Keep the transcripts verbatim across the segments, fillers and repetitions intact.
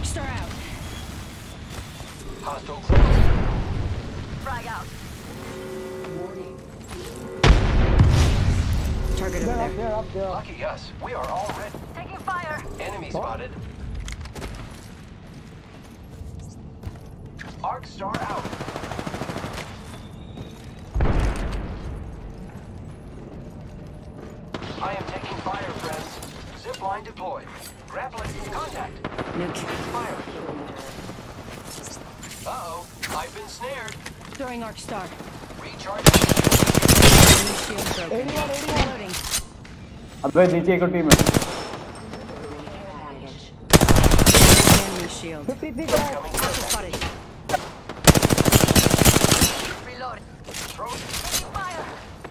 Arcstar out. Hostile close. Frag out. Target over They're up there. there, up there. Lucky us. We are all ready. Taking fire. Enemy spotted. Arcstar out. I am taking fire, friends. Zip line deployed. Grappling. Contact. Nuke. Fire. Uh-oh. I've been snared. Throwing Arcstar. Recharging. Enemy shield broken. eighty-one, eighty-one. Reloading. अबे नीचे एक team है. Enemy shield. fifty-three guys. Hostile spotted. Reload. Throw. Taking fire.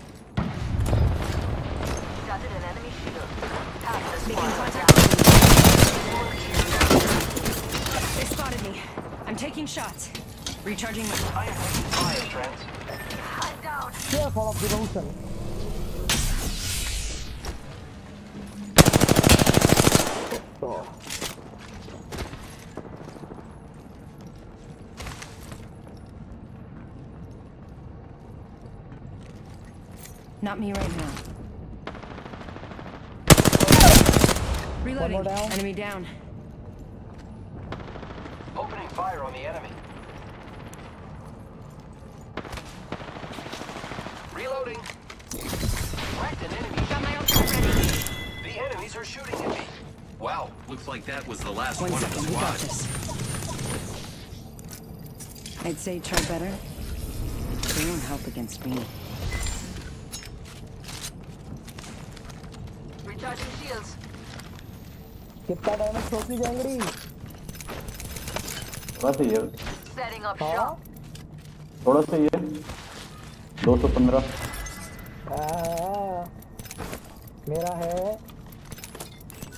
Gutted an enemy shield. Pass this Making one. contact. They spotted me. I'm taking shots. Recharging my... I am taking fire, friends. I'm down. Careful of the ocean. Oh. Not me right now. Reloading. One more down. Enemy down. Opening fire on the enemy. Reloading. Cracked an enemy. Got my ultimate ready. The enemies are shooting at me. Wow, looks like that was the last One one of second, the we got squad. this. I'd say try better. They won't help against me. Recharging shields. कितना damage छोटी जंगड़ी. बस ये Setting up हाँ. shop. थोड़ा सा ये दो सौ पंद्रह. हाँ. मेरा है